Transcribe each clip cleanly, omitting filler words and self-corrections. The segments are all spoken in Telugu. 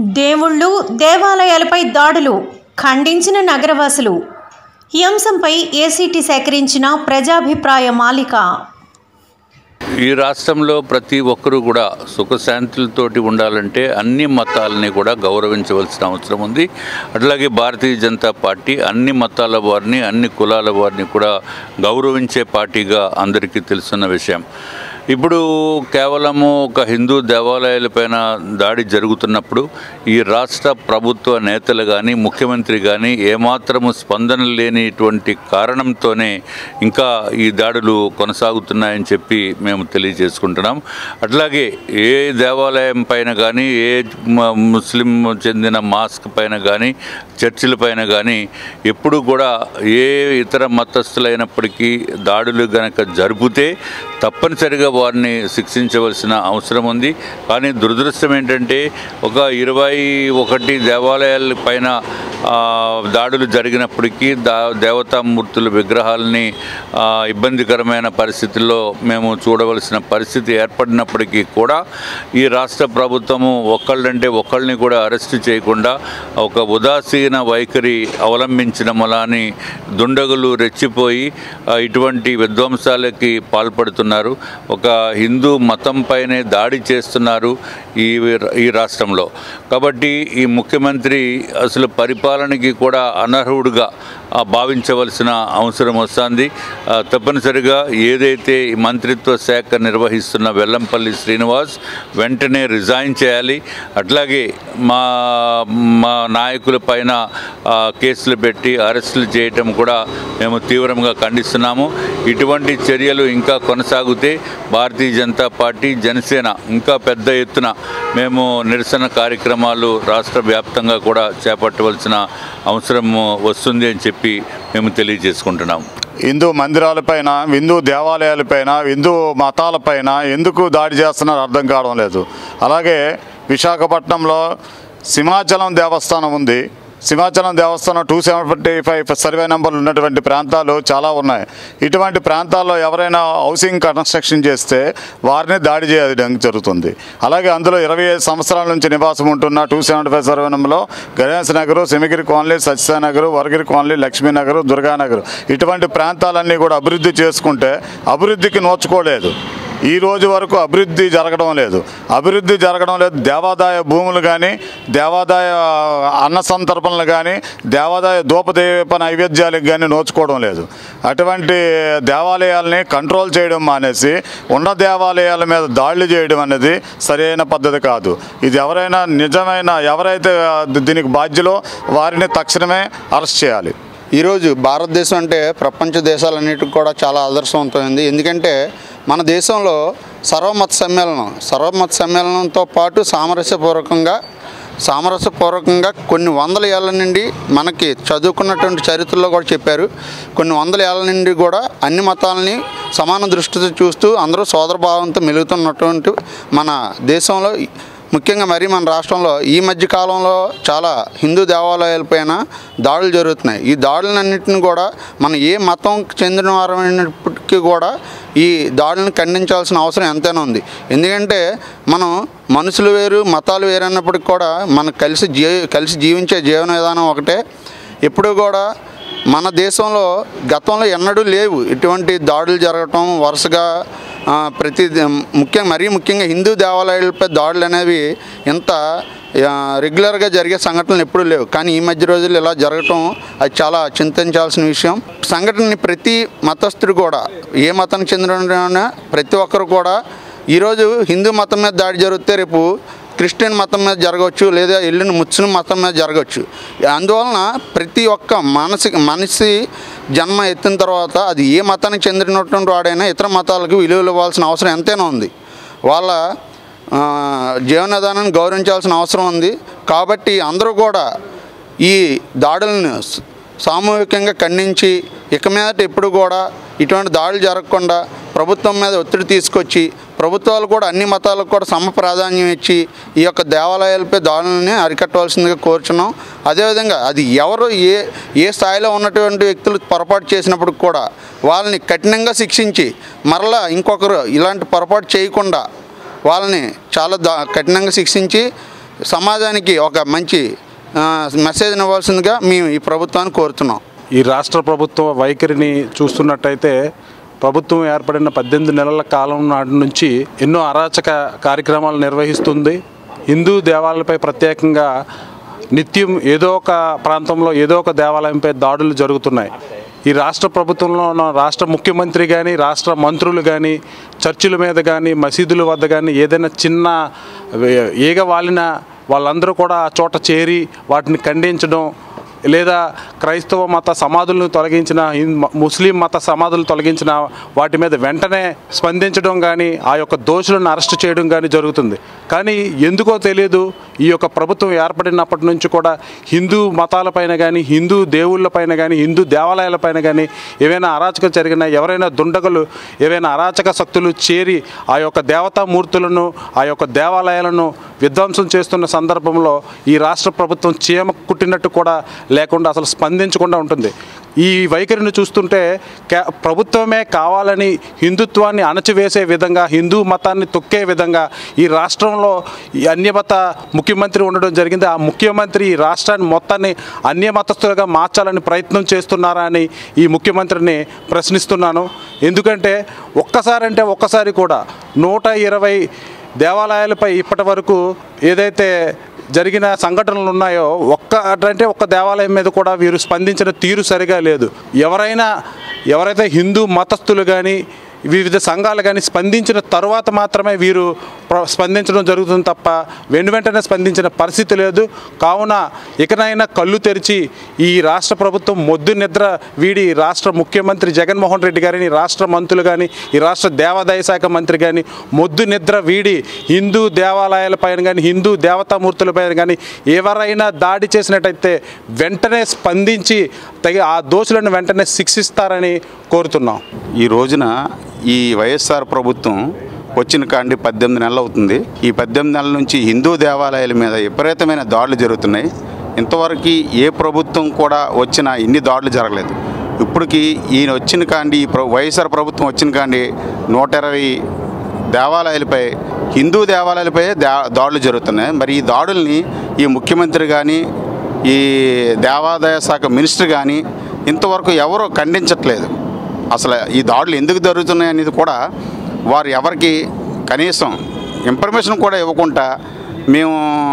దేవుళ్ళు దేవాలయాలపై దాడులు ఖండించిన నగరవాసులు. ఈ అంశంపై ఏసీటీ సేకరించిన ప్రజాభిప్రాయ మాలిక. ఈ రాష్ట్రంలో ప్రతి ఒక్కరూ కూడా సుఖశాంతులతోటి ఉండాలంటే అన్ని మతాలని కూడా గౌరవించవలసిన అవసరం ఉంది. అట్లాగే భారతీయ జనతా పార్టీ అన్ని మతాల వారిని, అన్ని కులాల వారిని కూడా గౌరవించే పార్టీగా అందరికీ తెలుసున్న విషయం. ఇప్పుడు కేవలము ఒక హిందూ దేవాలయాలపైన దాడి జరుగుతున్నప్పుడు ఈ రాష్ట్ర ప్రభుత్వ నేతలు కానీ, ముఖ్యమంత్రి కానీ ఏమాత్రము స్పందన లేనిటువంటి కారణంతోనే ఇంకా ఈ దాడులు కొనసాగుతున్నాయని చెప్పి మేము తెలియజేసుకుంటున్నాం. అట్లాగే ఏ దేవాలయం పైన కానీ, ఏ ముస్లిం చెందిన మాస్క్ పైన కానీ, చర్చిల పైన కానీ ఎప్పుడు కూడా ఏ ఇతర మతస్థులైనప్పటికీ దాడులు గనక జరిపితే తప్పనిసరిగా వారిని శిక్షించవలసిన అవసరం ఉంది. కానీ దురదృష్టం ఏంటంటే ఒక 21 దేవాలయాల పైన దాడులు జరిగినప్పటికీ దేవతామూర్తుల విగ్రహాలని ఇబ్బందికరమైన పరిస్థితుల్లో మేము చూడవలసిన పరిస్థితి ఏర్పడినప్పటికీ కూడా ఈ రాష్ట్ర ప్రభుత్వము ఒకళ్ళంటే ఒకళ్ళని కూడా అరెస్టు చేయకుండా ఒక ఉదాసీన వైఖరి అవలంబించడం వలని దుండగులు రెచ్చిపోయి ఇటువంటి విధ్వంసాలకి పాల్పడుతున్నారు. ఒక హిందూ మతం పైనే దాడి చేస్తున్నారు ఈ రాష్ట్రంలో. కాబట్టి ఈ ముఖ్యమంత్రి అసలు పరిపాలనకి కూడా అనర్హుడుగా భావించవలసిన అవసరం వస్తుంది. తప్పనిసరిగా ఏదైతే ఈ మంత్రిత్వ శాఖ నిర్వహిస్తున్న వెల్లంపల్లి శ్రీనివాస్ వెంటనే రిజైన్ చేయాలి. అట్లాగే మా నాయకుల పైన కేసులు పెట్టి అరెస్టులు చేయటం కూడా మేము తీవ్రంగా ఖండిస్తున్నాము. ఇటువంటి చర్యలు ఇంకా కొనసాగితే భారతీయ జనతా పార్టీ, జనసేన ఇంకా పెద్ద ఎత్తున మేము నిరసన కార్యక్రమాలు రాష్ట్ర వ్యాప్తంగా కూడా చేపట్టవలసిన అవసరం వస్తుంది అని చెప్పి మేము తెలియజేసుకుంటున్నాం. హిందూ మందిరాలపైన, హిందూ దేవాలయాలపైన, హిందూ మతాలపైన ఎందుకు దాడి చేస్తున్నారో అర్థం కావడం లేదు. అలాగే విశాఖపట్నంలో సింహాచలం దేవస్థానం ఉంది. సింహాచలం దేవస్థానం 275 సర్వే నెంబర్లు ఉన్నటువంటి ప్రాంతాలు చాలా ఉన్నాయి. ఇటువంటి ప్రాంతాల్లో ఎవరైనా హౌసింగ్ కన్స్ట్రక్షన్ చేస్తే వారిని దాడి చేయడం జరుగుతుంది. అలాగే అందులో 25 సంవత్సరాల నుంచి నివాసం ఉంటున్న 275 సర్వే నెంబర్లో గణేష్ నగరు, సింహగిరి కాలనీ, సత్యసాయినగర్, వరగిరి కాలనీ, లక్ష్మీనగర్, దుర్గానగర్ ఇటువంటి ప్రాంతాలన్నీ కూడా అభివృద్ధి చేసుకుంటే అభివృద్ధికి నోచుకోలేదు. ఈ రోజు వరకు అభివృద్ధి జరగడం లేదు. దేవాదాయ భూములు కానీ, దేవాదాయ అన్న సంతర్పణలు కానీ, దేవాదాయ ధూపదీప నైవేద్యాలకు కానీ నోచుకోవడం లేదు. అటువంటి దేవాలయాల్ని కంట్రోల్ చేయడం మానేసి ఉన్న దేవాలయాల మీద దాడులు చేయడం అనేది సరైన పద్ధతి కాదు. ఇది ఎవరైతే దీనికి బాధ్యులో వారిని తక్షణమే అరెస్ట్ చేయాలి. ఈరోజు భారతదేశం అంటే ప్రపంచ దేశాలన్నిటికి కూడా చాలా ఆదర్శవంతమైంది. ఎందుకంటే మన దేశంలో సర్వమత సమ్మేళనంతో పాటు సామరస్యపూర్వకంగా కొన్ని వందల ఏళ్ళ నుండి మనకి చదువుకున్నటువంటి చరిత్రలో కూడా చెప్పారు. కొన్ని వందల ఏళ్ళ నుండి కూడా అన్ని మతాలని సమాన దృష్టితో చూస్తూ అందరూ సోదరభావంతో మెలుగుతున్నటువంటి మన దేశంలో, ముఖ్యంగా మరి మన రాష్ట్రంలో ఈ మధ్య కాలంలో చాలా హిందూ దేవాలయాలపైన దాడులు జరుగుతున్నాయి. ఈ దాడులన్నింటినీ కూడా మనం ఏ మతం చెందిన వారైనప్పటికీ కూడా ఈ దాడులను ఖండించాల్సిన అవసరం ఎంతైనా ఉంది. ఎందుకంటే మనం మనుషులు వేరు, మతాలు వేరు అన్నప్పటికీ కూడా మనం కలిసి జీవించే జీవన విధానం ఒకటే. ఎప్పుడూ కూడా మన దేశంలో గతంలో ఎన్నడూ లేవు ఇటువంటి దాడులు జరగటం వరుసగా. మరీ ముఖ్యంగా హిందూ దేవాలయాలపై దాడులు అనేవి ఇంత రెగ్యులర్గా జరిగే సంఘటనలు ఎప్పుడూ లేవు. కానీ ఈ మధ్య రోజుల్లో ఇలా జరగటం అది చాలా చింతించాల్సిన విషయం. సంఘటనని ప్రతి మతస్థుడు కూడా, ఏ మతానికి చెందిన ప్రతి ఒక్కరు కూడా ఈరోజు హిందూ మతం మీద దాడి జరిగితే రేపు క్రిస్టియన్ మతం మీద జరగవచ్చు, లేదా ఎల్లుండి ముస్లిం మతం మీద జరగవచ్చు. అందువలన ప్రతి ఒక్క మనిషి జన్మ ఎత్తిన తర్వాత అది ఏ మతానికి చెందినటువంటి వాడైనా ఇతర మతాలకు విలువలు ఇవ్వాల్సిన అవసరం ఎంతైనా ఉంది. వాళ్ళ జీవన విధానాన్ని గౌరవించాల్సిన అవసరం ఉంది. కాబట్టి అందరూ కూడా ఈ దాడులను సామూహికంగా ఖండించి ఇక మీదట ఎప్పుడు కూడా ఇటువంటి దాడులు జరగకుండా ప్రభుత్వం మీద ఒత్తిడి తీసుకొచ్చి ప్రభుత్వాలు కూడా అన్ని మతాలకు కూడా సమ ప్రాధాన్యం ఇచ్చి ఈ యొక్క దేవాలయాలపై దాడులని అరికట్టవలసిందిగా కోరుచున్నాం. అదేవిధంగా అది ఎవరు ఏ స్థాయిలో ఉన్నటువంటి వ్యక్తులు పొరపాటు చేసినప్పుడు కూడా వాళ్ళని కఠినంగా శిక్షించి మరలా ఇంకొకరు ఇలాంటి పొరపాటు చేయకుండా వాళ్ళని చాలా కఠినంగా శిక్షించి సమాజానికి ఒక మంచి మెసేజ్ని ఇవ్వాల్సిందిగా మేము ఈ ప్రభుత్వాన్ని కోరుతున్నాం. ఈ రాష్ట్ర ప్రభుత్వ వైఖరిని చూస్తున్నట్టయితే ప్రభుత్వం ఏర్పడిన 18 నెలల కాలం నాటి నుంచి ఎన్నో అరాచక కార్యక్రమాలు నిర్వహిస్తుంది. హిందూ దేవాలయాలపై ప్రత్యేకంగా నిత్యం ఏదో ఒక ప్రాంతంలో ఏదో ఒక దేవాలయంపై దాడులు జరుగుతున్నాయి. ఈ రాష్ట్ర ప్రభుత్వంలో ఉన్న రాష్ట్ర ముఖ్యమంత్రి కానీ రాష్ట్ర మంత్రులు కానీ చర్చిల మీద కానీ మసీదుల వద్ద కానీ ఏదైనా చిన్న ఈగ వాలిన వాళ్ళందరూ కూడా ఆ చోట చేరి వాటిని ఖండించడం, లేదా క్రైస్తవ మత సమాధులను తొలగించిన ముస్లిం మత సమాధులు తొలగించిన వాటి మీద వెంటనే స్పందించడం కానీ ఆ యొక్క దోషులను అరెస్ట్ చేయడం కానీ జరుగుతుంది. కానీ ఎందుకో తెలియదు, ఈ యొక్క ప్రభుత్వం ఏర్పడినప్పటి నుంచి కూడా హిందూ మతాలపైన కానీ హిందూ దేవుళ్ళపైన కానీ హిందూ దేవాలయాలపైన కానీ ఏవైనా అరాచకం జరిగినా, ఎవరైనా దుండగులు ఏవైనా అరాచక శక్తులు చేరి ఆ యొక్క దేవతామూర్తులను ఆ యొక్క దేవాలయాలను విధ్వంసం చేస్తున్న సందర్భంలో ఈ రాష్ట్ర ప్రభుత్వం చీమ కుట్టినట్టు కూడా లేకుండా అసలు స్పందించకుండా ఉంటుంది. ఈ వైఖరిని చూస్తుంటే ప్రభుత్వమే కావాలని హిందుత్వాన్ని అణచివేసే విధంగా, హిందూ మతాన్ని తొక్కే విధంగా ఈ రాష్ట్రంలో ఈ అన్యమత ముఖ్యమంత్రి ఉండడం జరిగింది. ఆ ముఖ్యమంత్రి ఈ రాష్ట్రాన్ని మొత్తాన్ని అన్యమతస్తులుగా మార్చాలని ప్రయత్నం చేస్తున్నారా అని ఈ ముఖ్యమంత్రిని ప్రశ్నిస్తున్నాను. ఎందుకంటే ఒక్కసారి కూడా 120 దేవాలయాలపై ఇప్పటి వరకు ఏదైతే జరిగిన సంఘటనలు ఉన్నాయో ఒక్క దేవాలయం మీద కూడా వీరు స్పందించిన తీరు సరిగా లేదు. ఎవరైతే హిందూ మతస్థులు కానీ వివిధ సంఘాలు కానీ స్పందించిన తర్వాత మాత్రమే వీరు స్పందించడం జరుగుతుంది తప్ప వెంటనే స్పందించిన పరిస్థితి లేదు. కావున ఇకనైనా కళ్ళు తెరిచి ఈ రాష్ట్ర ప్రభుత్వం మొద్దు నిద్ర వీడి రాష్ట్ర ముఖ్యమంత్రి జగన్మోహన్ రెడ్డి గారిని, రాష్ట్ర మంత్రులు కానీ ఈ రాష్ట్ర దేవాదాయ శాఖ మంత్రి కానీ మొద్దు నిద్ర వీడి హిందూ దేవాలయాలపైన కానీ హిందూ దేవతామూర్తులపైన కానీ ఎవరైనా దాడి చేసినట్టయితే వెంటనే స్పందించి ఆ దోషులను వెంటనే శిక్షిస్తారని కోరుతున్నాం. ఈ రోజున ఈ వైఎస్ఆర్ ప్రభుత్వం వచ్చిన కాండి 18 నెలలు అవుతుంది. ఈ 18 నెలల నుంచి హిందూ దేవాలయాల మీద విపరీతమైన దాడులు జరుగుతున్నాయి. ఇంతవరకు ఏ ప్రభుత్వం కూడా వచ్చిన ఇన్ని దాడులు జరగలేదు. ఇప్పటికి ఈయన వచ్చిన కాండి వైఎస్ఆర్ ప్రభుత్వం వచ్చిన కాండి 120 దేవాలయాలపై హిందూ దేవాలయాలపై దాడులు జరుగుతున్నాయి. మరి ఈ దాడుల్ని ఈ ముఖ్యమంత్రి కానీ ఈ దేవాదాయ శాఖ మినిస్టర్ కానీ ఇంతవరకు ఎవరూ ఖండించట్లేదు. అసలు ఈ దాడులు ఎందుకు జరుగుతున్నాయి అనేది కూడా వారు ఎవరికి కనీసం ఇన్ఫర్మేషన్ కూడా ఇవ్వకుండా మేము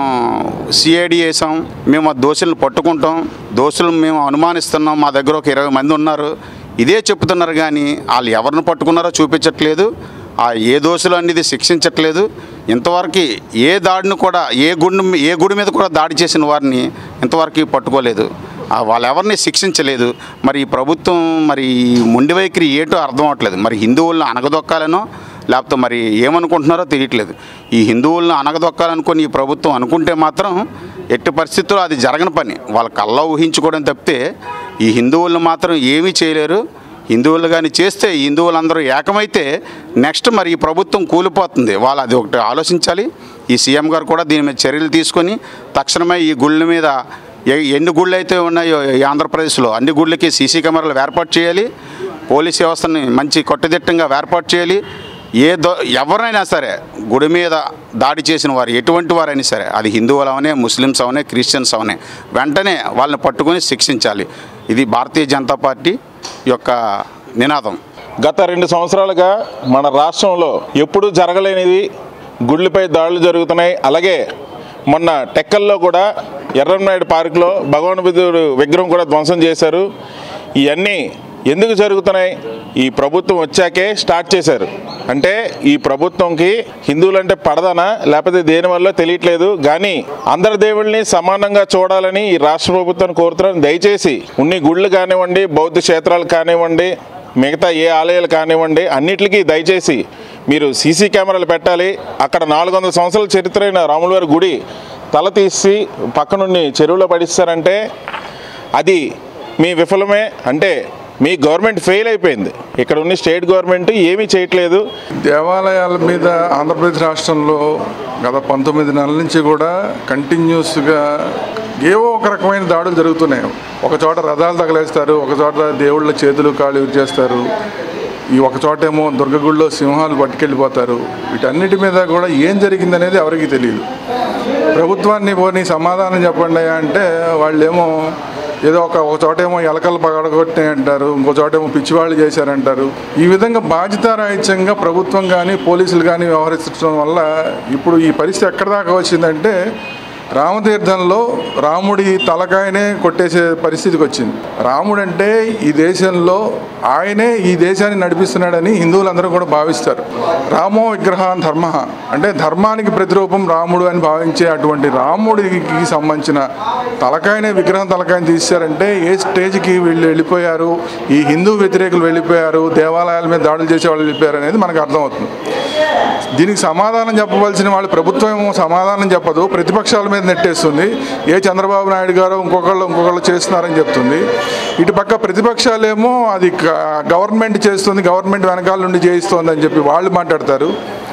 సిఐడి వేసాం, మేము ఆ దోషులను పట్టుకుంటాం, దోషులను మేము అనుమానిస్తున్నాం, మా దగ్గర ఒక 20 మంది ఉన్నారు ఇదే చెప్తున్నారు. కానీ వాళ్ళు ఎవరిని పట్టుకున్నారో చూపించట్లేదు, ఆ ఏ దోషులు అనేది శిక్షించట్లేదు. ఇంతవరకు ఏ దాడిని కూడా ఏ గుడి మీద కూడా దాడి చేసిన వారిని ఇంతవరకు పట్టుకోలేదు, వాళ్ళెవరిని శిక్షించలేదు. మరి ఈ ప్రభుత్వం మరి మొండి వైఖరి ఏటో అర్థం అవట్లేదు. మరి హిందువులను అనగదొక్కాలనో లేకపోతే మరి ఏమనుకుంటున్నారో తెలియట్లేదు. ఈ హిందువులను అనగదొక్కాలనుకొని ఈ ప్రభుత్వం అనుకుంటే మాత్రం ఎట్టి పరిస్థితుల్లో అది జరగని పని. వాళ్ళ కళ్ళ ఊహించుకోవడం తప్పితే ఈ హిందువులను మాత్రం ఏమీ చేయలేరు. హిందువులు కానీ చేస్తే హిందువులందరూ ఏకమైతే నెక్స్ట్ మరి ఈ ప్రభుత్వం కూలిపోతుంది. వాళ్ళు అది ఒకటి ఆలోచించాలి. ఈ సీఎం గారు కూడా దీని మీద చర్యలు తీసుకొని తక్షణమే ఈ గుళ్ళ మీద ఎన్ని గుళ్ళు అయితే ఉన్నాయో ఈ ఆంధ్రప్రదేశ్లో అన్ని గుళ్ళకి సీసీ కెమెరాలు ఏర్పాటు చేయాలి. పోలీస్ వ్యవస్థని మంచి కట్టుదిట్టంగా ఏర్పాటు చేయాలి. ఎవరైనా సరే గుడి మీద దాడి చేసిన వారు ఎటువంటి వారైనా సరే, అది హిందువులు అవనే, ముస్లిమ్స్ అవనే, క్రిస్టియన్స్ అవనే, వెంటనే వాళ్ళని పట్టుకొని శిక్షించాలి. ఇది భారతీయ జనతా పార్టీ యొక్క నినాదం. గత 2 సంవత్సరాలుగా మన రాష్ట్రంలో ఎప్పుడూ జరగలేనిది గుళ్ళపై దాడులు జరుగుతున్నాయి. అలాగే మొన్న టెక్కల్లో కూడా ఎర్రంనాయుడు పార్కులో భగవాన్ బుద్ధుడు విగ్రహం కూడా ధ్వంసం చేశారు. ఇవన్నీ ఎందుకు జరుగుతున్నాయి? ఈ ప్రభుత్వం వచ్చాకే స్టార్ట్ చేశారు. అంటే ఈ ప్రభుత్వంకి హిందువులంటే పడదనా లేకపోతే దేనివల్ల తెలియట్లేదు. కానీ అందరి దేవుళ్ళని సమానంగా చూడాలని ఈ రాష్ట్ర ప్రభుత్వాన్ని కోరుతున్నాను. దయచేసి ఉన్ని గుళ్ళు కానివ్వండి, బౌద్ధ క్షేత్రాలు కానివ్వండి, మిగతా ఏ ఆలయాలు కానివ్వండి, అన్నిటికీ దయచేసి మీరు సీసీ కెమెరాలు పెట్టాలి. అక్కడ 400 సంవత్సరాల చరిత్ర అయిన రాములవారి గుడి తల తీసి పక్కనుండి చెరువులో పడిస్తారంటే అది మీ విఫలమే. అంటే మీ గవర్నమెంట్ ఫెయిల్ అయిపోయింది. ఇక్కడ ఉన్న స్టేట్ గవర్నమెంట్ ఏమీ చేయట్లేదు. దేవాలయాల మీద ఆంధ్రప్రదేశ్ రాష్ట్రంలో గత 19 నెలల నుంచి కూడా కంటిన్యూస్గా ఏవో ఒక రకమైన దాడులు జరుగుతున్నాయి. ఒక చోట రథాలు తగలేస్తారు, ఒక చోట దేవుళ్ళ చేతులు కాళ్ళు విరిచేస్తారు, ఈ ఒక చోటేమో దుర్గగుడిలో సింహాలు పట్టుకెళ్ళిపోతారు. వీటన్నిటి మీద కూడా ఏం జరిగిందనేది ఎవరికి తెలియదు. ప్రభుత్వాన్ని పోనీ సమాధానం చెప్పండి అంటే వాళ్ళేమో ఏదో ఒక చోటేమో ఎలకలు పగడగొట్టినాయి అంటారు, ఇంకో చోటేమో పిచ్చివాళ్ళు చేశారంటారు. ఈ విధంగా బాధ్యతారాహిత్యంగా ప్రభుత్వం కానీ పోలీసులు కానీ వ్యవహరించడం వల్ల ఇప్పుడు ఈ పరిస్థితి ఎక్కడి దాకా వచ్చిందంటే రామతీర్థంలో రాముడి తలకాయనే కొట్టేసే పరిస్థితికి వచ్చింది. రాముడు అంటే ఈ దేశంలో ఆయనే ఈ దేశాన్ని నడిపిస్తున్నాడని హిందువులందరూ కూడా భావిస్తారు. రామో విగ్రహాన్ ధర్మ అంటే ధర్మానికి ప్రతిరూపం రాముడు అని భావించే అటువంటి రాముడికి సంబంధించిన విగ్రహం తలకాయని తీశారంటే ఏ స్టేజ్కి వీళ్ళు వెళ్ళిపోయారు, ఈ హిందూ వ్యతిరేకులు వెళ్ళిపోయారు, దేవాలయాల మీద దాడులు చేసే వాళ్ళు వెళ్ళిపోయారు అనేది మనకు అర్థమవుతుంది. దీనికి సమాధానం చెప్పవలసిన వాళ్ళు ప్రభుత్వం ఏమో సమాధానం చెప్పదు, ప్రతిపక్షాల మీద నెట్టేస్తుంది. ఏ చంద్రబాబు నాయుడు గారు ఇంకొకళ్ళు చేస్తున్నారని చెప్తుంది. ఇటు పక్క ప్రతిపక్షాలేమో అది గవర్నమెంట్ చేస్తుంది, గవర్నమెంట్ వెనకాల నుండి చేయిస్తోంది అని చెప్పి వాళ్ళు మాట్లాడతారు.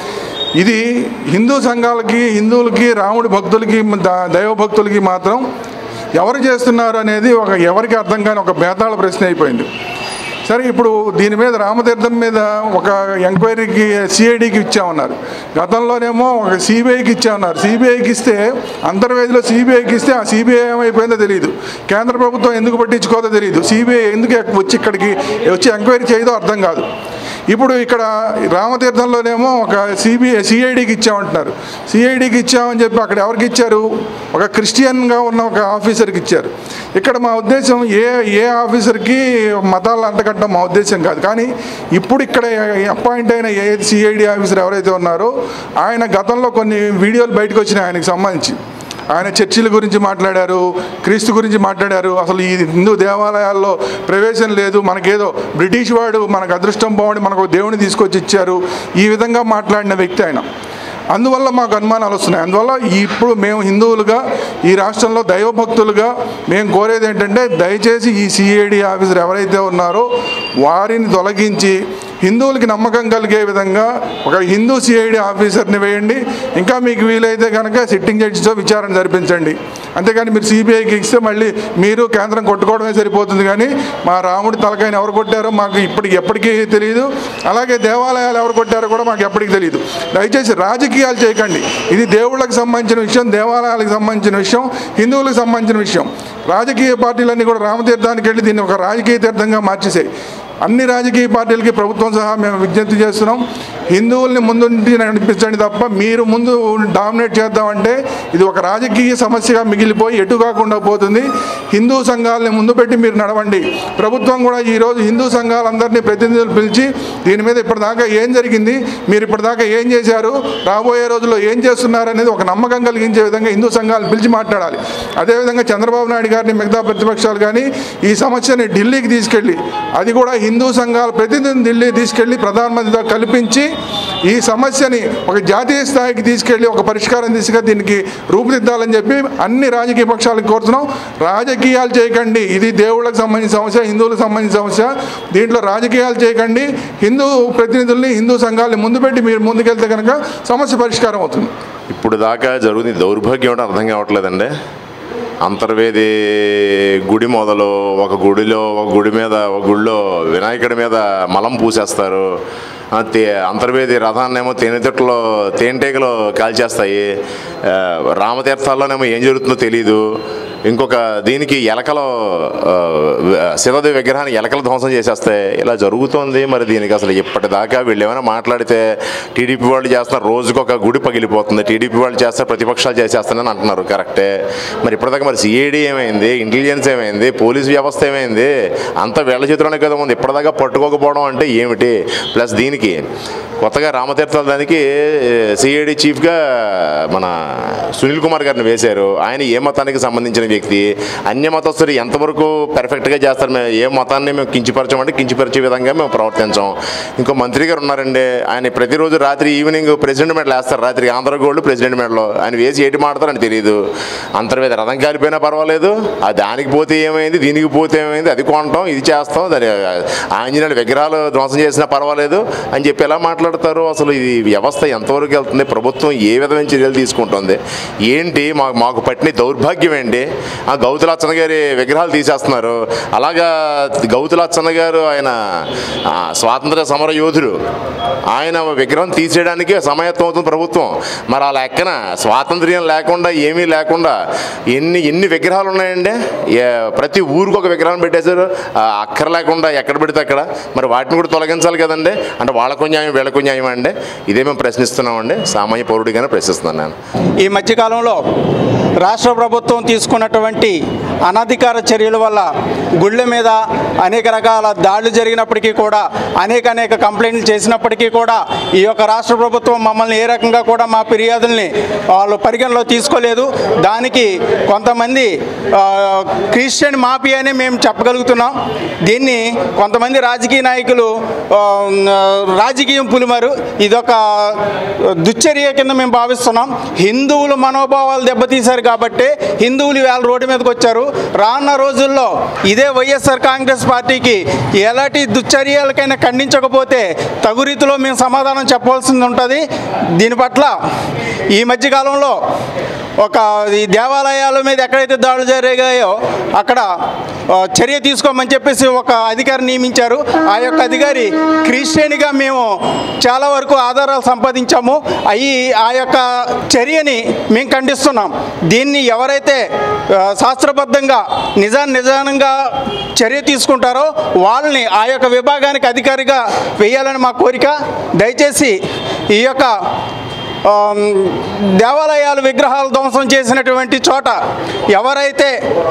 ఇది హిందూ సంఘాలకి, హిందువులకి, రాముడి భక్తులకి, దైవ భక్తులకి మాత్రం ఎవరు చేస్తున్నారు అనేది ఎవరికి అర్థం కాని ఒక బేతాళ ప్రశ్న అయిపోయింది. సరే, ఇప్పుడు దీని మీద రామతీర్థం మీద ఒక ఎంక్వైరీకి సిఐడికి ఇచ్చామన్నారు. గతంలోనేమో ఒక సిబిఐకి ఇచ్చామన్నారు. సిబిఐకి ఇస్తే అంతర్వేదిలో సిబిఐకి ఇస్తే ఆ సిబిఐ ఏమైపోయిందో తెలియదు, కేంద్ర ప్రభుత్వం ఎందుకు పట్టించుకోదో తెలియదు, సిబిఐ ఎందుకు ఇక్కడికి వచ్చి ఎంక్వైరీ చేయదో అర్థం కాదు. ఇప్పుడు ఇక్కడ రామతీర్థంలోనేమో ఒక సిఐడికి ఇచ్చామంటున్నారు. సిఐడికి ఇచ్చామని చెప్పి అక్కడ ఎవరికి ఇచ్చారు? ఒక క్రిస్టియన్గా ఉన్న ఒక ఆఫీసర్కి ఇచ్చారు. ఇక్కడ మా ఉద్దేశం ఏ ఆఫీసర్కి మతాలు అంటకట్టడం మా ఉద్దేశం కాదు. కానీ ఇప్పుడు ఇక్కడ అపాయింట్ అయిన ఏ సిఐడి ఆఫీసర్ ఎవరైతే ఉన్నారో ఆయన గతంలో కొన్ని వీడియోలు బయటకు వచ్చినాయి ఆయనకు సంబంధించి. ఆయన చర్చిల గురించి మాట్లాడారు, క్రీస్తు గురించి మాట్లాడారు. అసలు ఈ హిందూ దేవాలయాల్లో ప్రవేశం లేదు, మనకేదో బ్రిటిష్ వాడు మనకు అదృష్టం బాగుండి మనకు దేవుని తీసుకొచ్చి ఇచ్చారు, ఈ విధంగా మాట్లాడిన వ్యక్తి ఆయన. అందువల్ల మాకు అనుమానాలు వస్తున్నాయి. అందువల్ల ఇప్పుడు మేము హిందువులుగా, ఈ రాష్ట్రంలో దైవభక్తులుగా మేము కోరేది ఏంటంటే దయచేసి ఈ సిఐడి ఆఫీసర్ ఎవరైతే ఉన్నారో వారిని తొలగించి హిందువులకి నమ్మకం కలిగే విధంగా ఒక హిందూ సిఐడి ఆఫీసర్ని వేయండి. ఇంకా మీకు వీలైతే కనుక సిట్టింగ్ జడ్జితో విచారణ జరిపించండి. అంతేగాని మీరు సిబిఐకి ఇస్తే మళ్ళీ మీరు కేంద్రం కొట్టుకోవడమే సరిపోతుంది. కానీ మా రాముడి తలకాయని ఎవరు కొట్టారో మాకు ఎప్పటికీ తెలియదు, అలాగే దేవాలయాలు ఎవరు కొట్టారో కూడా మాకు ఎప్పటికీ తెలియదు. దయచేసి రాజకీయాలు చేయకండి. ఇది దేవుళ్ళకి సంబంధించిన విషయం, దేవాలయాలకు సంబంధించిన విషయం, హిందువులకు సంబంధించిన విషయం. రాజకీయ పార్టీలన్నీ కూడా రామతీర్థానికి వెళ్ళి దీన్ని ఒక రాజకీయ తీర్థంగా మార్చేసాయి. అన్ని రాజకీయ పార్టీలకి ప్రభుత్వం సహా మేము విజ్ఞప్తి చేస్తున్నాం, హిందువుల్ని ముందుండి నడిపించండి తప్ప మీరు ముందు డామినేట్ చేద్దామంటే ఇది ఒక రాజకీయ సమస్యగా మిగిలిపోయి ఎటు కాకుండా పోతుంది. హిందూ సంఘాలని ముందు పెట్టి మీరు నడవండి. ప్రభుత్వం కూడా ఈరోజు హిందూ సంఘాలందరినీ ప్రతినిధులు పిలిచి దీని మీద ఇప్పటిదాకా ఏం జరిగింది, మీరు ఇప్పటిదాకా ఏం చేశారు, రాబోయే రోజుల్లో ఏం చేస్తున్నారు అనేది ఒక నమ్మకం కలిగించే విధంగా హిందూ సంఘాలు పిలిచి మాట్లాడాలి. అదేవిధంగా చంద్రబాబు నాయుడు గారిని, మిగతా ప్రతిపక్షాలు కానీ ఈ సమస్యని ఢిల్లీకి తీసుకెళ్ళి అది కూడా హిందూ సంఘాల ప్రతినిధిని ఢిల్లీ తీసుకెళ్లి ప్రధానమంత్రితో కల్పించి ఈ సమస్యని ఒక జాతీయ స్థాయికి తీసుకెళ్లి ఒక పరిష్కారం దిశగా దీనికి రూపుదిద్దాలని చెప్పి అన్ని రాజకీయ పక్షాలకు కోరుతున్నాం. రాజకీయాలు చేయకండి. ఇది దేవుళ్ళకి సంబంధించిన సమస్య, హిందువులకు సంబంధించిన సమస్య. దీంట్లో రాజకీయాలు చేయకండి. హిందూ ప్రతినిధుల్ని, హిందూ సంఘాలని ముందు పెట్టి మీరు ముందుకెళ్తే కనుక సమస్య పరిష్కారం అవుతుంది. ఇప్పుడు దాకా జరుగుతుంది దౌర్భాగ్యం అంటే అర్థం కావట్లేదండి. అంతర్వేది గుడి మొదలు ఒక గుడిలో వినాయకుడి మీద మలం పూసేస్తారు. అంతర్వేది రథాన్నేమో తేనెటీగలు కాల్చేస్తాయి. రామతీర్థాల్లోనేమో ఏం జరుగుతుందో తెలీదు. ఇంకొక దీనికి శివదేవి విగ్రహానికి ఎలకలు ధ్వంసం చేసేస్తాయి. ఇలా జరుగుతోంది. మరి దీనికి అసలు ఇప్పటిదాకా వీళ్ళు ఏమైనా మాట్లాడితే టీడీపీ వాళ్ళు చేస్తున్నారు, రోజుకొక గుడి పగిలిపోతుంది, టీడీపీ వాళ్ళు చేస్తారు, ప్రతిపక్షాలు చేసేస్తారని అంటున్నారు. కరెక్టే. మరి ఇప్పటిదాకా మరి సిఐడి ఏమైంది, ఇంటెలిజెన్స్ ఏమైంది, పోలీస్ వ్యవస్థ ఏమైంది? అంత వేళ్ల చేతిలోనే కదా ఉంది. ఇప్పటిదాకా పట్టుకోకపోవడం అంటే ఏమిటి? ప్లస్ దీనికి కొత్తగా రామతీర్థాల దానికి సిఐడి చీఫ్గా మన సునీల్ కుమార్ గారిని వేశారు. ఆయన ఏ మతానికి సంబంధించిన వ్యక్తి? అన్య మతస్థులు ఎంతవరకు పర్ఫెక్ట్గా చేస్తారు? మేము ఏ మతాన్ని మేము కించపరచామంటే కించపరిచే విధంగా మేము ప్రవర్తించాం. ఇంకో మంత్రి గారు ఉన్నారండి, ఆయన ప్రతిరోజు రాత్రి ఈవినింగ్ ప్రెసిడెంట్ మెడల్ వేస్తారు. రాత్రి ఆంధ్ర గోల్డ్ ప్రెసిడెంట్ మెడలో ఆయన వేసి ఏటి మాడతారని తెలియదు. అంతర్వేది రథం కాలిపోయినా పర్వాలేదు, దానికి పోతే ఏమైంది, దీనికి పోతే ఏమైంది, అది కొంటాం, ఇది చేస్తాం, దాని ఆంజనేయుల విగ్రహాలు ధ్వంసం చేసినా పర్వాలేదు అని చెప్పి ఎలా మాట్లాడుతారు? అసలు ఈ వ్యవస్థ ఎంతవరకు వెళ్తుంది? ప్రభుత్వం ఏ విధమైన చర్యలు తీసుకుంటుంది? ఏంటి మాకు పట్టిన దౌర్భాగ్యం ఏంటి? గౌతులచ్చన్న గారి విగ్రహాలు తీసేస్తున్నారు. అలాగా గౌతులచ్చన్న గారు ఆయన స్వాతంత్ర సమర యోధుడు, ఆయన విగ్రహం తీసేయడానికి సమాయత్తం అవుతుంది ప్రభుత్వం. మరి ఆ లెక్కన స్వాతంత్ర్యం లేకుండా ఏమీ లేకుండా ఎన్ని విగ్రహాలు ఉన్నాయండి. ప్రతి ఊరికి ఒక విగ్రహం పెట్టేశారు, అక్కర లేకుండా ఎక్కడ పెడితే అక్కడ. మరి వాటిని కూడా తొలగించాలి కదండి. అంటే వాళ్ళకు న్యాయం వీళ్ళకు న్యాయం అండి. ఇదే మేము ప్రశ్నిస్తున్నామండి, సామాన్య పౌరుడిగానే ప్రశ్నిస్తున్నాను నేను. ఈ మధ్యకాలంలో రాష్ట్ర ప్రభుత్వం తీసుకున్నటువంటి అనధికార చర్యల వల్ల గుళ్ళ మీద అనేక రకాల దాడులు జరిగినప్పటికీ కూడా, అనేక కంప్లైంట్లు చేసినప్పటికీ కూడా ఈ యొక్క రాష్ట్ర ప్రభుత్వం మమ్మల్ని ఏ రకంగా కూడా మా ఫిర్యాదుల్ని వాళ్ళు పరిగణలో తీసుకోలేదు. దానికి కొంతమంది క్రిస్టియన్ మాఫియా అని మేము చెప్పగలుగుతున్నాం. దీన్ని కొంతమంది రాజకీయ నాయకులు రాజకీయం పులిమారు. ఇదొక దుశ్చర్య కింద మేము భావిస్తున్నాం. హిందువుల మనోభావాలు దెబ్బతీశారు కాబట్టి హిందువులు వేళ రోడ్డు మీదకి వచ్చారు. రానున్న రోజుల్లో ఇదే వైఎస్ఆర్ కాంగ్రెస్ పార్టీకి ఎలాంటి దుశ్చర్యలకైనా ఖండించకపోతే తగు రీతిలో మేము సమాధానం చెప్పవలసింది ఉంటుంది. దీని పట్ల ఈ మధ్యకాలంలో ఈ దేవాలయాల మీద ఎక్కడైతే దాడులు జరిగాయో అక్కడ చర్య తీసుకోమని చెప్పేసి ఒక అధికారి నియమించారు. ఆ యొక్క అధికారి క్రిస్టియన్గా మేము చాలా వరకు ఆధారాలు సంపాదించాము. ఆ యొక్క చర్యని మేము ఖండిస్తున్నాం. దీన్ని ఎవరైతే శాస్త్రబద్ధంగా నిజానంగా చర్య తీసుకుంటారో వాళ్ళని ఆ యొక్క విభాగానికి అధికారిగా వేయాలని మా కోరిక. దయచేసి ఈ యొక్క దేవాలయాల విగ్రహాలు ధ్వంసం చేసినటువంటి చోట ఎవరైతే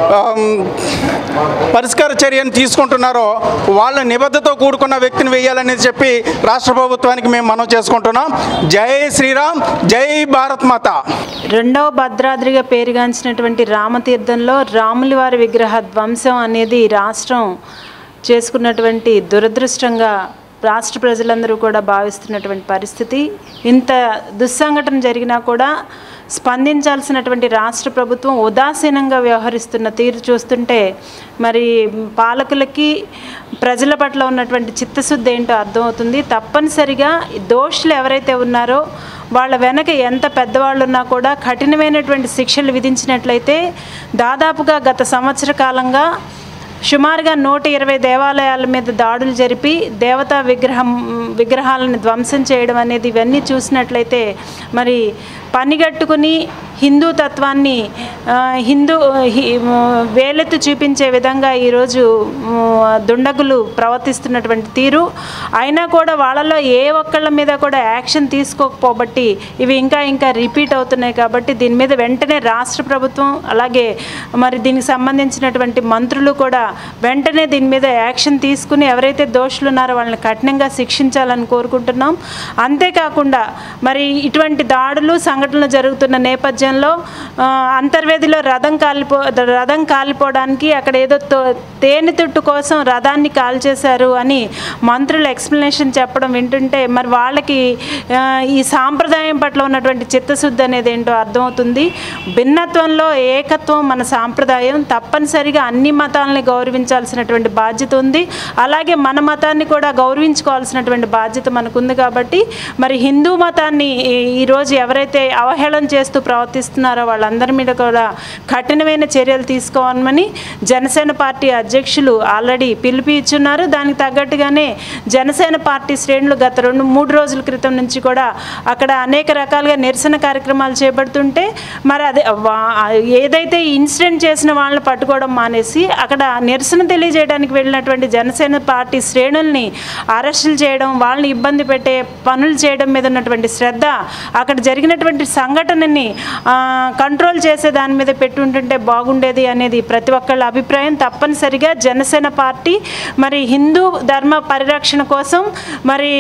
పరిష్కార చర్యను తీసుకుంటున్నారో వాళ్ళ నిబద్ధతతో కూడుకున్న వ్యక్తిని వేయాలని చెప్పి రాష్ట్ర ప్రభుత్వానికి మేము మనవి చేసుకుంటున్నాం. జై శ్రీరామ్, జై భారత్ మాత. రెండవ భద్రాద్రిగా పేరుగాంచినటువంటి రామతీర్థంలో రాముల వారి విగ్రహ ధ్వంసం అనేది రాష్ట్రం చేసుకున్నటువంటి దురదృష్టంగా రాష్ట్ర ప్రజలందరూ కూడా భావిస్తున్నటువంటి పరిస్థితి. ఇంత దుస్సంఘటన జరిగినా కూడా స్పందించాల్సినటువంటి రాష్ట్ర ప్రభుత్వం ఉదాసీనంగా వ్యవహరిస్తున్న తీరు చూస్తుంటే మరి పాలకులకి ప్రజల పట్ల ఉన్నటువంటి చిత్తశుద్ధి ఏంటో అర్థమవుతుంది. తప్పనిసరిగా దోషులు ఎవరైతే ఉన్నారో వాళ్ళ వెనక ఎంత పెద్దవాళ్ళు ఉన్నా కూడా కఠినమైనటువంటి శిక్షలు విధించినట్లయితే దాదాపుగా గత సంవత్సర కాలంగా సుమారుగా 120 దేవాలయాల మీద దాడులు జరిపి దేవతా విగ్రహాలను ధ్వంసం చేయడం అనేది ఇవన్నీ చూసినట్లయితే మరి పనిగట్టుకుని హిందూ తత్వాన్ని వేలెత్తి చూపించే విధంగా ఈరోజు దుండగులు ప్రవర్తిస్తున్నటువంటి తీరు. అయినా కూడా వాళ్ళలో ఏ ఒక్కళ్ళ మీద కూడా యాక్షన్ తీసుకోకపోబట్టి ఇవి ఇంకా రిపీట్ అవుతున్నాయి. కాబట్టి దీని మీద వెంటనే రాష్ట్ర ప్రభుత్వం అలాగే మరి దీనికి సంబంధించినటువంటి మంత్రులు కూడా వెంటనే దీని మీద యాక్షన్ తీసుకుని ఎవరైతే దోషులు ఉన్నారో వాళ్ళని కఠినంగా శిక్షించాలని కోరుకుంటున్నాం. అంతేకాకుండా మరి ఇటువంటి దాడులు సంఘటనలు జరుగుతున్న నేపథ్యంలో అంతర్వేదిలో రథం కాలిపోవడానికి అక్కడ ఏదో తేనె తుట్టు కోసం రథాన్ని కాల్చేశారు అని మంత్రులు ఎక్స్ప్లెనేషన్ చెప్పడం వింటుంటే మరి వాళ్ళకి ఈ సాంప్రదాయం పట్ల ఉన్నటువంటి చిత్తశుద్ధి అనేది ఏంటో అర్థమవుతుంది. భిన్నత్వంలో ఏకత్వం మన సాంప్రదాయం. తప్పనిసరిగా అన్ని మతాలని గౌరవించాల్సినటువంటి బాధ్యత ఉంది. అలాగే మన మతాన్ని కూడా గౌరవించుకోవాల్సినటువంటి బాధ్యత మనకుంది. కాబట్టి మరి హిందూ మతాన్ని ఈరోజు ఎవరైతే అవహేళన చేస్తూ ప్రవర్తిస్తున్నారో వాళ్ళందరి మీద కూడా కఠినమైన చర్యలు తీసుకోవాలని జనసేన పార్టీ అధ్యక్షులు ఆల్రెడీ పిలుపు ఇచ్చున్నారు. దానికి తగ్గట్టుగానే జనసేన పార్టీ శ్రేణులు గత 2-3 రోజుల క్రితం నుంచి కూడా అక్కడ అనేక రకాలుగా నిరసన కార్యక్రమాలు చేపడుతుంటే మరి అదే ఏదైతే ఇన్సిడెంట్ చేసిన వాళ్ళని పట్టుకోవడం మానేసి అక్కడ నిరసన తెలియజేయడానికి వెళ్ళినటువంటి జనసేన పార్టీ శ్రేణుల్ని అరెస్టులు చేయడం, వాళ్ళని ఇబ్బంది పెట్టే పనులు చేయడం మీద ఉన్నటువంటి శ్రద్ధ అక్కడ జరిగినటువంటి సంఘటనని కంట్రోల్ చేసే దాని మీద పెట్టుంటుంటే బాగుండేది అనేది ప్రతి ఒక్కళ్ళ అభిప్రాయం. తప్పనిసరిగా జనసేన పార్టీ మరి హిందూ ధర్మ పరిరక్షణ కోసం మరి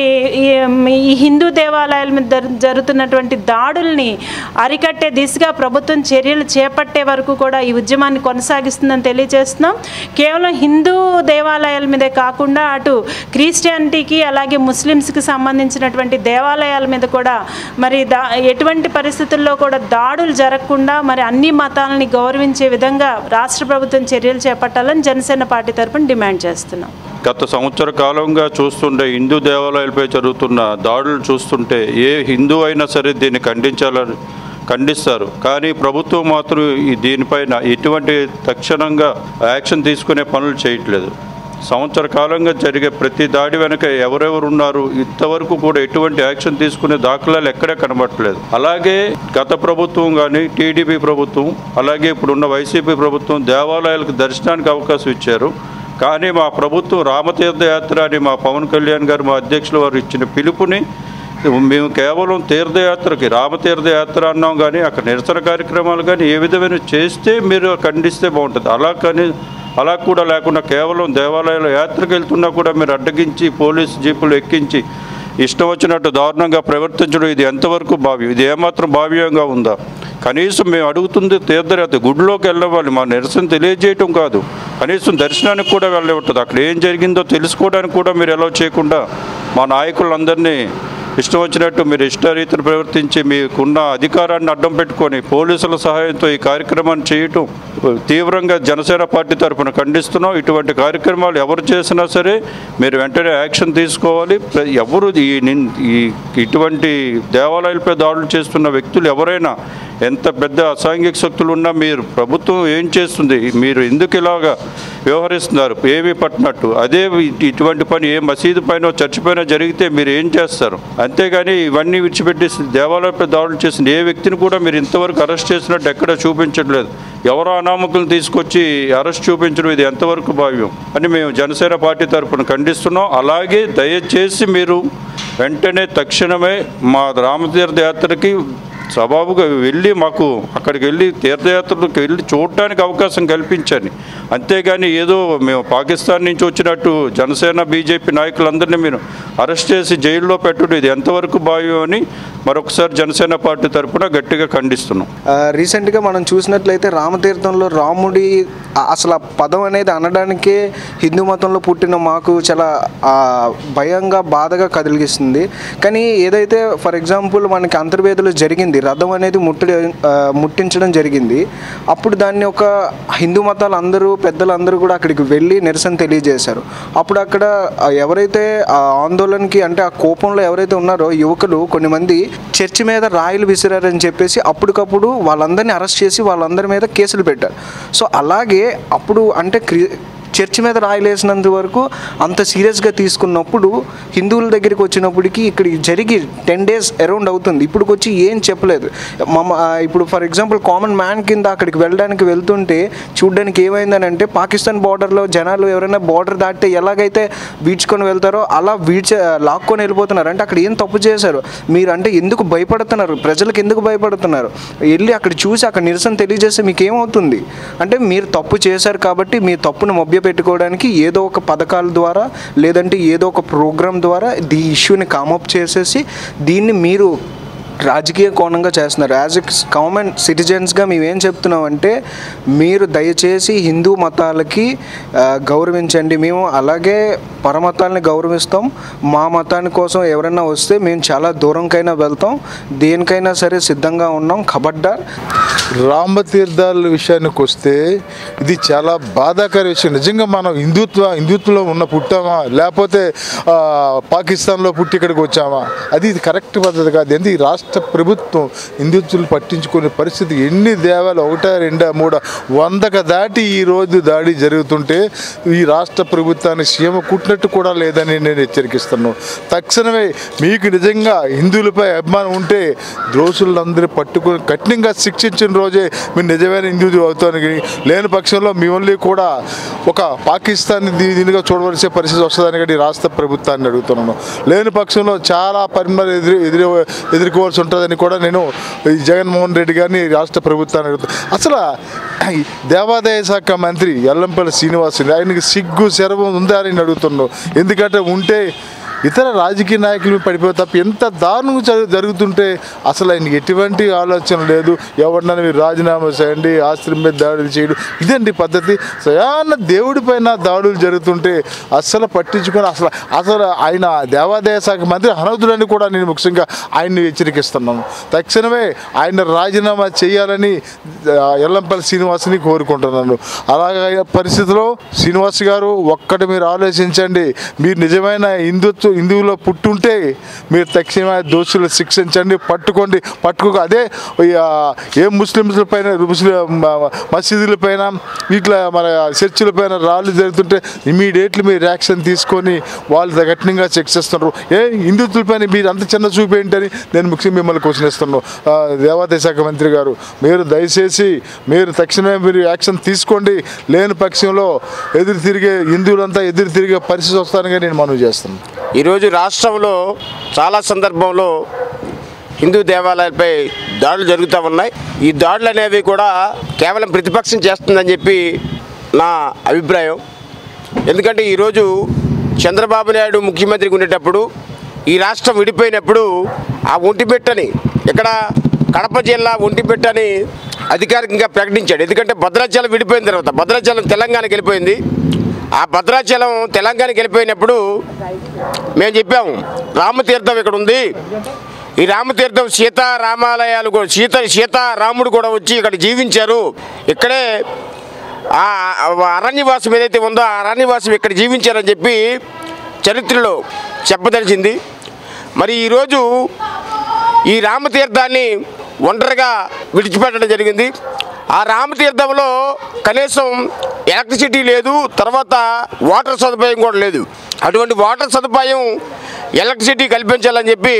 ఈ హిందూ దేవాలయాల మీద జరుగుతున్నటువంటి దాడుల్ని అరికట్టే దిశగా ప్రభుత్వం చర్యలు చేపట్టే వరకు కూడా ఈ ఉద్యమాన్ని కొనసాగిస్తుందని తెలియజేస్తున్నాం. కేవలం హిందూ దేవాలయాల మీదే కాకుండా అటు క్రిస్టియానిటీకి అలాగే ముస్లిమ్స్కి సంబంధించినటువంటి దేవాలయాల మీద కూడా మరి ఎటువంటి పరిస్థితుల్లో కూడా దాడులు జరగకుండా మరి అన్ని మతాలని గౌరవించే విధంగా రాష్ట్ర ప్రభుత్వం చర్యలు చేపట్టాలని జనసేన పార్టీ తరఫున డిమాండ్ చేస్తున్నాం. గత సంవత్సర కాలంగా చూస్తుంటే హిందూ దేవాలయాలపై జరుగుతున్న దాడులు చూస్తుంటే ఏ హిందూ అయినా సరే దీన్ని ఖండిస్తారు. కానీ ప్రభుత్వం మాత్రం దీనిపైన ఎటువంటి తక్షణంగా యాక్షన్ తీసుకునే పనులు చేయట్లేదు. సంవత్సర కాలంగా జరిగే ప్రతి దాడి వెనక ఎవరెవరు ఉన్నారు ఇంతవరకు కూడా ఎటువంటి యాక్షన్ తీసుకునే దాఖలాలు ఎక్కడే కనబడట్లేదు. అలాగే గత ప్రభుత్వం కానీ టీడీపీ ప్రభుత్వం అలాగే ఇప్పుడున్న వైసీపీ ప్రభుత్వం దేవాలయాలకు దర్శనానికి అవకాశం ఇచ్చారు. కానీ మా ప్రభుత్వం రామతీర్థయాత్ర అని మా పవన్ కళ్యాణ్ గారు మా అధ్యక్షులు వారు ఇచ్చిన పిలుపుని మేము కేవలం తీర్థయాత్రకి రామతీర్థయాత్ర అన్నాం, కానీ అక్కడ నిరసన కార్యక్రమాలు కానీ ఏ విధమైన చేస్తే మీరు ఖండిస్తే బాగుంటుంది. అలా కూడా లేకుండా కేవలం దేవాలయాల యాత్రకు వెళ్తున్నా కూడా మీరు అడ్డగించి పోలీసు జీపులు ఎక్కించి ఇష్టం వచ్చినట్టు దారుణంగా ప్రవర్తించడం ఇది ఎంతవరకు భావ్యం? ఇది ఏమాత్రం భావ్యంగా ఉందా? కనీసం మేము అడుగుతుంది తీర్థయాత్ర గుడిలోకి వెళ్ళవాలి, మా నిరసన తెలియజేయటం కాదు, కనీసం దర్శనానికి కూడా వెళ్ళవట్లేదు. అక్కడ ఏం జరిగిందో తెలుసుకోవడానికి కూడా మీరు ఎలా చేయకుండా మా నాయకులందరినీ ఇష్టం వచ్చినట్టు మీరు ఇష్టరీతిని ప్రవర్తించి మీకున్న అధికారాన్ని అడ్డం పెట్టుకొని పోలీసుల సహాయంతో ఈ కార్యక్రమాన్ని చేయటం తీవ్రంగా జనసేన పార్టీ తరఫున ఖండిస్తున్నాం. ఇటువంటి కార్యక్రమాలు ఎవరు చేసినా సరే మీరు వెంటనే యాక్షన్ తీసుకోవాలి. ఎవరు ఇటువంటి దేవాలయాలపై దాడులు చేస్తున్న వ్యక్తులు ఎవరైనా ఎంత పెద్ద అసాంఘిక శక్తులు ఉన్నా మీరు ప్రభుత్వం ఏం చేస్తుంది, మీరు ఎందుకు ఇలాగా వ్యవహరిస్తున్నారు ఏమీ పట్టినట్టు? అదే ఇటువంటి పని ఏ మసీదు పైన చర్చి పైన జరిగితే మీరు ఏం చేస్తారు? అంతేగాని ఇవన్నీ విడిచిపెట్టేసి దేవాలయంపై దాడులు చేసిన ఏ వ్యక్తిని కూడా మీరు ఇంతవరకు అరెస్ట్ చేసినట్టు ఎక్కడ చూపించట్లేదు. ఎవరో అనామకులను తీసుకొచ్చి అరెస్ట్ చూపించడం ఇది ఎంతవరకు భావ్యం అని మేము జనసేన పార్టీ తరఫున ఖండిస్తున్నాం. అలాగే దయచేసి మీరు వెంటనే తక్షణమే మా రామతీర్థయాత్రకి సబాబుగా వెళ్ళి మాకు అక్కడికి వెళ్ళి తీర్థయాత్రలకు వెళ్ళి చూడటానికి అవకాశం కల్పించండి. అంతేగాని ఏదో మేము పాకిస్తాన్ నుంచి వచ్చినట్టు జనసేన బీజేపీ నాయకులందరినీ మీరు అరెస్ట్ చేసి జైల్లో పెట్టడం ఇది ఎంతవరకు భావ్యం అని మరొకసారి జనసేన పార్టీ తరఫున గట్టిగా ఖండిస్తున్నాం. రీసెంట్గా మనం చూసినట్లయితే రామతీర్థంలో రాముడి అసలు ఆ పదం అనేది అనడానికే హిందూ మతంలో పుట్టిన మాకు చాలా భయంగా బాధగా కదిలిస్తుంది. కానీ ఏదైతే ఫర్ ఎగ్జాంపుల్ మనకి అంతర్వేదిలో జరిగింది, రథం అనేది ముట్టించడం జరిగింది. అప్పుడు దాన్ని ఒక హిందూ మతాలు అందరూ పెద్దలందరూ కూడా అక్కడికి వెళ్ళి నిరసన తెలియజేశారు. అప్పుడు అక్కడ ఎవరైతే ఆ ఆందోళనకి అంటే ఆ కోపంలో ఎవరైతే ఉన్నారో యువకులు కొన్ని మంది చర్చి మీద రాయిలు విసిరారని చెప్పేసి అప్పటికప్పుడు వాళ్ళందరినీ అరెస్ట్ చేసి వాళ్ళందరి మీద కేసులు పెట్టారు. సో అలాగే అప్పుడు అంటే చర్చి మీద రాయలేసినంత వరకు అంత సీరియస్గా తీసుకున్నప్పుడు హిందువుల దగ్గరికి వచ్చినప్పటికీ ఇక్కడ జరిగి 10 days అరౌండ్ అవుతుంది. ఇప్పటికి వచ్చి ఏం చెప్పలేదు. ఇప్పుడు ఫర్ ఎగ్జాంపుల్ కామన్ మ్యాన్ కింద అక్కడికి వెళ్ళడానికి వెళ్తుంటే చూడడానికి ఏమైందని అంటే పాకిస్తాన్ బార్డర్లో జనాలు ఎవరైనా బార్డర్ దాటితే ఎలాగైతే వీడ్చుకొని వెళ్తారో అలా లాక్కొని వెళ్ళిపోతున్నారు. అంటే అక్కడ ఏం తప్పు చేశారు మీరు? అంటే ఎందుకు భయపడుతున్నారు? ప్రజలకు ఎందుకు భయపడుతున్నారు? వెళ్ళి అక్కడ చూసి అక్కడ నిరసన తెలియజేస్తే మీకు ఏమవుతుంది? అంటే మీరు తప్పు చేశారు కాబట్టి మీ తప్పును పెట్టుకోవడానికి ఏదో ఒక పథకాల ద్వారా లేదంటే ఏదో ఒక ప్రోగ్రామ్ ద్వారా ఈ ఇష్యూని కామప్ చేసేసి దీన్ని మీరు రాజకీయ కోణంగా చేస్తున్నారు. యాజ్ ఎ కామన్ సిటిజన్స్గా మేమేం చెప్తున్నామంటే మీరు దయచేసి హిందూ మతాలకి గౌరవించండి. మేము అలాగే పరమతాలని గౌరవిస్తాం. మా మతాని కోసం ఎవరైనా వస్తే మేము చాలా దూరంకైనా వెళ్తాం, దేనికైనా సరే సిద్ధంగా ఉన్నాం. ఖబర్దార్. రామతీర్థాల విషయానికి వస్తే ఇది చాలా బాధాకర విషయం. నిజంగా మనం హిందుత్వంలో పుట్టామా లేకపోతే పాకిస్తాన్లో పుట్టి ఇక్కడికి వచ్చామా? ఇది కరెక్ట్ పద్ధతి కాదు. ఎందుకు ఈ రాష్ట్ర ప్రభుత్వం హిందుత్వులు పట్టించుకునే పరిస్థితి ఎన్ని దేవాలు 1, 2, 3 100కు దాటి ఈరోజు దాడి జరుగుతుంటే ఈ రాష్ట్ర ప్రభుత్వాన్ని సీమ కుట్టినట్టు కూడా లేదని నేను హెచ్చరిస్తున్నాను. తక్షణమే మీకు నిజంగా హిందువులపై అభిమానం ఉంటే దోషులందరూ పట్టుకుని కఠినంగా శిక్షించిన రోజే మీరు నిజమైన హిందువులు అవుతాను. లేని పక్షంలో మిమ్మల్ని కూడా ఒక పాకిస్తాన్ దీనిగా చూడవలసే పరిస్థితి వస్తుందని కానీ రాష్ట్ర ప్రభుత్వాన్ని అడుగుతున్నాను. లేని పక్షంలో చాలా పరిణామాలు ఎదుర్కోవాల్సి ఉంటుందని కూడా నేను జగన్మోహన్ రెడ్డి గారిని రాష్ట్ర ప్రభుత్వాన్ని అడుగుతాను. అసలు దేవాదాయ శాఖ మంత్రి ఎల్లంపల్లి శ్రీనివాసుని ఆయనకి సిగ్గు శరవం ఉందా అని అడుగుతున్నాను. ఎందుకంటే ఉంటే ఇతర రాజకీయ నాయకులు పడిపోయి తప్ప ఎంత దారుణంగా జరుగుతుంటే అసలు ఆయనకి ఎటువంటి ఆలోచన లేదు. ఎవరినైనా మీరు రాజీనామా చేయండి, ఆస్తి మీద దాడులు చేయడం ఇదండి పద్ధతి. సయాన దేవుడి పైన దాడులు జరుగుతుంటే అస్సలు పట్టించుకొని అసలు ఆయన దేవాదాయ శాఖ మంత్రి అనవధులని కూడా నేను ముఖ్యంగా ఆయన్ని హెచ్చరికిస్తున్నాను. తక్షణమే ఆయన రాజీనామా చేయాలని ఎల్లంపల్లి శ్రీనివాసుని కోరుకుంటున్నాను. అలాగే పరిస్థితిలో శ్రీనివాస్ గారు ఒక్కటి మీరు ఆలోచించండి. మీరు నిజమైన హిందుత్వ హిందువులో పుట్టుంటే మీరు తక్షణమే దోషులు శిక్షించండి, పట్టుకోక అదే ఏ ముస్లింల పైన మసీదుల పైన ఇట్లా మన చర్చిల పైన రాళ్ళు జరుగుతుంటే ఇమీడియట్లీ మీరు యాక్షన్ తీసుకొని వాళ్ళు కఠినంగా శిక్షిస్తున్నారు. హిందుత్వుల పైన మీరు అంత చిన్న చూపు ఏంటని నేను ముఖ్యంగా మిమ్మల్ని క్వశ్చన్ ఇస్తున్నాను. దేవాదాయ శాఖ మంత్రి గారు, మీరు దయచేసి మీరు తక్షణమే మీరు యాక్షన్ తీసుకోండి. లేని పక్షంలో హిందువులంతా ఎదురు తిరిగే పరిస్థితి వస్తానని నేను మనవి చేస్తున్నాను. ఈరోజు రాష్ట్రంలో చాలా సందర్భంలో హిందూ దేవాలయాలపై దాడులు జరుగుతూ ఉన్నాయి. ఈ దాడులు అనేవి కూడా కేవలం ప్రతిపక్షం చేస్తుందని చెప్పి నా అభిప్రాయం. ఎందుకంటే ఈరోజు చంద్రబాబు నాయుడు ముఖ్యమంత్రిగా ఉండేటప్పుడు ఈ రాష్ట్రం విడిపోయినప్పుడు ఆ ఒంటిపెట్టని ఇక్కడ కడప జిల్లా ఒంటిపెట్టని అధికారికంగా ప్రకటించాడు. ఎందుకంటే భద్రాచలం విడిపోయిన తర్వాత భద్రాచలం తెలంగాణకి వెళ్ళిపోయింది. ఆ భద్రాచలం తెలంగాణకి వెళ్ళిపోయినప్పుడు మేము చెప్పాము రామతీర్థం ఇక్కడ ఉంది, ఈ రామతీర్థం సీతారామాలయాలు కూడా సీతారాముడు కూడా వచ్చి ఇక్కడ జీవించారు, ఇక్కడే ఆ అరణ్యవాసం ఏదైతే ఉందో ఆ అరణ్యవాసం ఇక్కడ జీవించారని చెప్పి చరిత్రలో చెప్పదలిచింది. మరి ఈరోజు ఈ రామతీర్థాన్ని ఒంటరిగా విడిచిపెట్టడం జరిగింది. ఆ రామతీర్థంలో కనీసం ఎలక్ట్రిసిటీ లేదు, తర్వాత వాటర్ సదుపాయం కూడా లేదు. అటువంటి వాటర్ సదుపాయం ఎలక్ట్రిసిటీ కల్పించాలని చెప్పి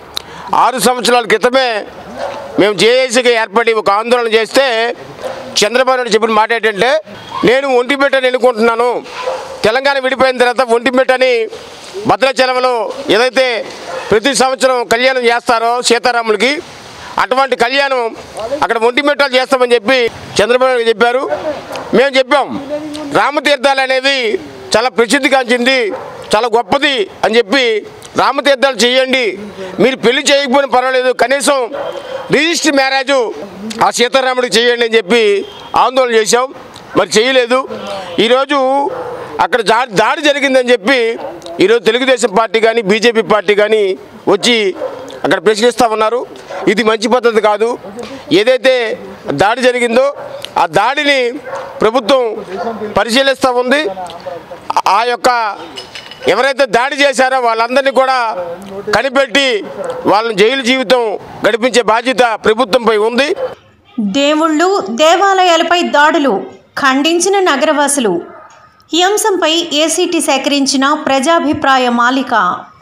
6 సంవత్సరాల క్రితమే మేము జేఏసీగా ఏర్పడి ఒక ఆందోళన చేస్తే చంద్రబాబు నాయుడు చెప్పిన మాట ఏంటంటే, నేను ఒంటిమిట్టని ఎన్నుకుంటున్నాను, తెలంగాణ విడిపోయిన తర్వాత ఒంటిమిట్టని భద్రాచలంలో ఏదైతే ప్రతి సంవత్సరం కళ్యాణం చేస్తారో సీతారాములకి అటువంటి కళ్యాణం అక్కడ ఒంటిమిట్టలు చేస్తామని చెప్పి చంద్రబాబు నాయుడు చెప్పారు. మేము చెప్పాం రామతీర్థాలు అనేవి చాలా ప్రసిద్ధిగాంచింది, చాలా గొప్పది అని చెప్పి రామతీర్థాలు చేయండి, మీరు పెళ్లి చేయకపోయినా పర్వాలేదు, కనీసం రిజిస్టర్ మ్యారేజ్ ఆ సీతారాముడికి చేయండి అని చెప్పి ఆందోళన చేశాం. మరి చేయలేదు. ఈరోజు అక్కడ దాడి జరిగిందని చెప్పి ఈరోజు తెలుగుదేశం పార్టీ కానీ బీజేపీ పార్టీ కానీ వచ్చి అక్కడ ప్రశ్నిస్తూ ఉన్నారు. ఇది మంచి పద్ధతి కాదు. ఏదైతే దాడి జరిగిందో ఆ దాడిని ప్రభుత్వం పరిశీలిస్తూ ఉంది. ఆ యొక్క ఎవరైతే దాడి చేశారో వాళ్ళందరినీ కూడా కనిపెట్టి వాళ్ళని జైలు జీవితం గడిపించే బాధ్యత ప్రభుత్వంపై ఉంది. దేవుళ్ళు దేవాలయాలపై దాడులు ఖండించిన నగరవాసులు. ఈ అంశంపై ఏసీటీ సేకరించిన ప్రజాభిప్రాయ మాలిక.